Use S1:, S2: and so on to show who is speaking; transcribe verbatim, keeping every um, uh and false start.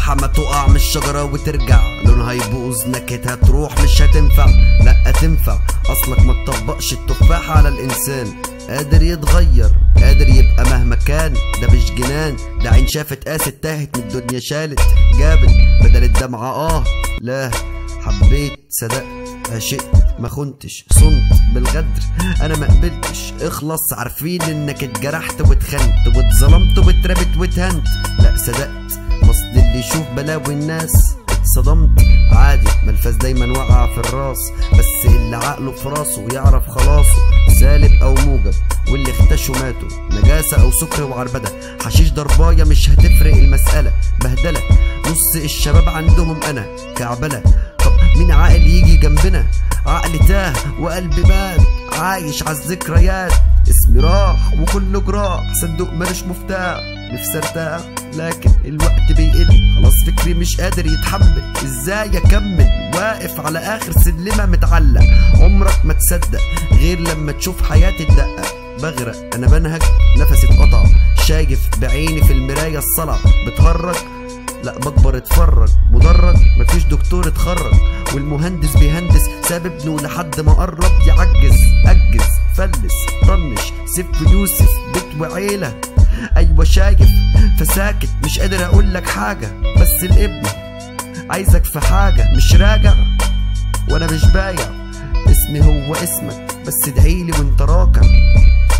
S1: تفاحة ما تقع من الشجرة وترجع، لونها يبوظ نكهتها تروح مش هتنفع. لا تنفع اصلك ما تطبقش التفاحة على الانسان. قادر يتغير قادر يبقى مهما كان، ده مش جنان، ده عين شافت قاست تاهت من الدنيا شالت جابت بدل الدمعة. اه لا حبيت صدقت عشقت ما خنتش صنت بالغدر انا ما قبلتش. اخلص عارفين انك اتجرحت واتخنت واتظلمت واتربت واتهنت. لا صدقت مصد اللي يشوف بلاوي الناس اتصدمت. عادي ملفاز دايما وقع في الراس، بس اللي عقله في راسه يعرف خلاصه سالب او موجب، واللي اختشوا ماتوا نجاسة او سكر وعربدة. حشيش ضرباية مش هتفرق المسألة بهدلة. نص الشباب عندهم انا كعبلة. طب مين عاقل يجي جنبنا؟ عقل تاه وقلب مات عايش عالذكريات. اسمي راح وكله جراح، صندوق مالوش مفتاح. نفسي ارتاح لكن الوقت بيقل، خلاص فكري مش قادر يتحمل. ازاي اكمل واقف على اخر سلمة متعلق؟ عمرك ما تصدق غير لما تشوف حياتي تدقق. بغرق انا بنهج نفسي اتقطع، شايف بعيني في المراية الصلع. بتهرج لا بكبر اتفرج، مدرج مفيش دكتور اتخرج، والمهندس بيهندس ساب ابنه لحد ما قرب يعجز. اجز فلس طنش سيف يوسف بيت وعيله. ايوه شايف فساكت مش قادر اقول لك حاجه، بس الابن عايزك في حاجه مش راجع وانا مش بايع. اسمي هو اسمك بس ادعيلي وانت راكع.